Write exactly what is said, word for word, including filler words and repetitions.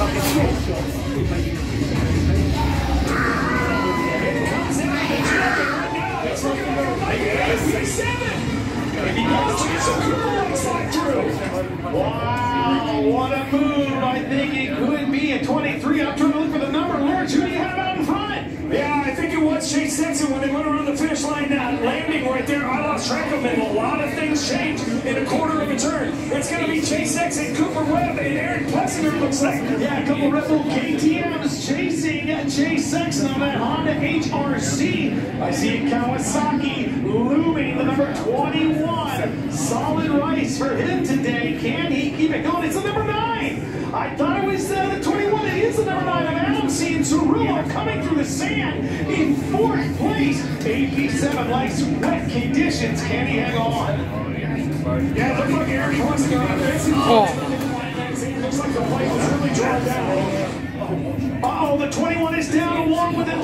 Wow, what a move. I think it could be a twenty-three. I'm trying to look for the number. Lawrence, who do you have out in front? Yeah, I think it was Chase Sexton when they went around the finish line, uh, landing right there. I lost track of him. A lot of things changed in a quarter of a turn. It's going to be Chase Sexton, Cooper Webb, and Aaron Plessinger, looks like. Yeah, a couple Red Bull K T Ms chasing Chase Sexton on that Honda H R C. I see Kawasaki looming, the number twenty-one. Solid race for him today. Can he keep it going? It's the number nine. I thought it was uh, the twenty-one. It is the number nine of Adam C. and Cerullo coming through the sand in fourth place. A P seven likes wet conditions. Can he hang on? Yeah, it looks like Aaron Plessinger out there. It looks like the plate was really drawn down. Uh-oh, the twenty-one is down along with it.